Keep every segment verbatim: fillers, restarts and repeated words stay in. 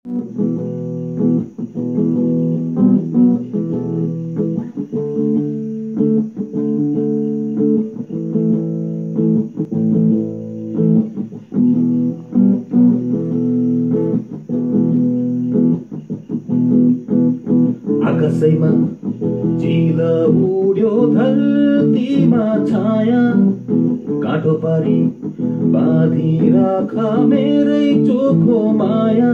आकाशैमा चिल उड्यो धरतीमा छाया काठो पारी बाँधिराख मेरै चोखो माया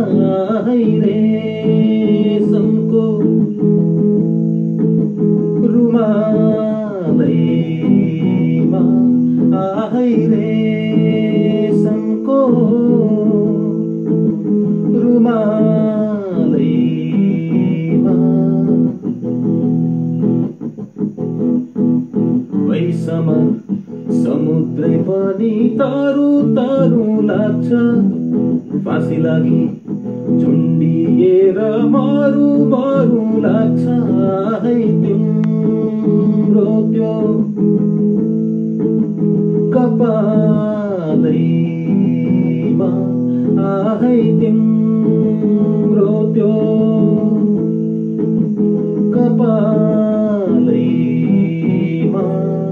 रेशमको रुमालैमा आहै रेशमको रुमालैमा वैसमा समुद्रै पनि तारु तारु लाग्छ फाँसी लागि झुन्डिएर मरु मरु लाग्छ है तिम्रो त्यो कपालैमा आहै तिम्रो त्यो कपालैमा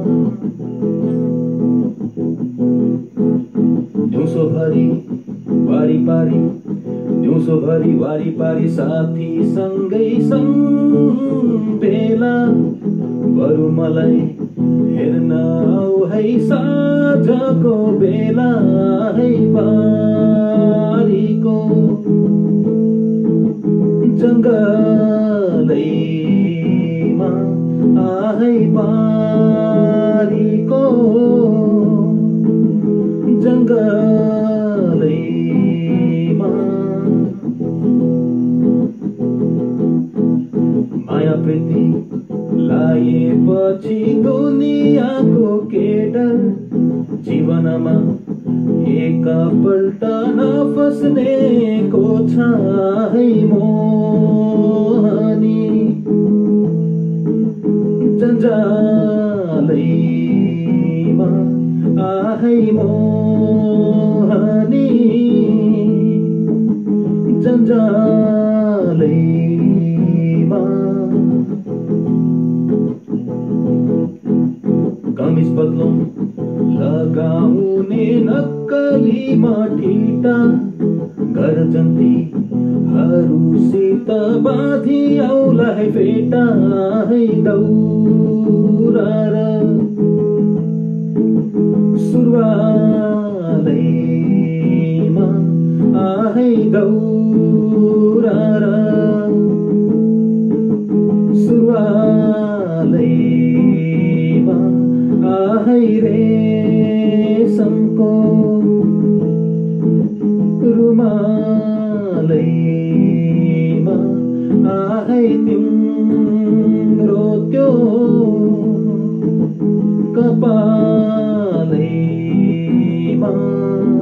दिउँसोभरि वारिपारी दिउँसोभरि वारिपारी साथीसँगै सम्पेला बरु मलाई हेर्न आऊ है साँझको बेला है पारीको जङ्गलैमा आहै पारीको जङ्गलैमा माया प्रीति लाएपछि दुनियाँको केडर जीवनमा एकपल्ट नफस्नेको छ है मोहनी जन्जालैमा आहै मोहनी जन्जालैमा कमिज पतलुन लगाउने नक्कलीमा ठिटा गरजन्तीहरूसित बाँधी आउला है फेटा है दौरा र सुरुवालैमा आहै दौरा र सुरुवालैमा आहै रेशमको रुमालैमा आहै तिम्रो त्यो कपालैमा